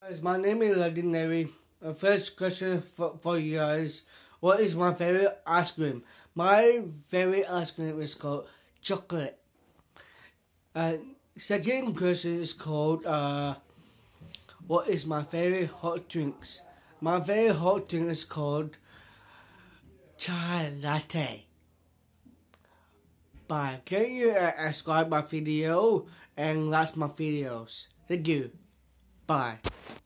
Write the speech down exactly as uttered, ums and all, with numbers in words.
Guys, my name is Legendary. The first question for, for you guys: what is my favorite ice cream? My favorite ice cream is called chocolate. And second question is called uh, what is my favorite hot drinks? My favorite hot drink is called chai latte. Bye. Can you uh, subscribe my video and like my videos? Thank you. Bye.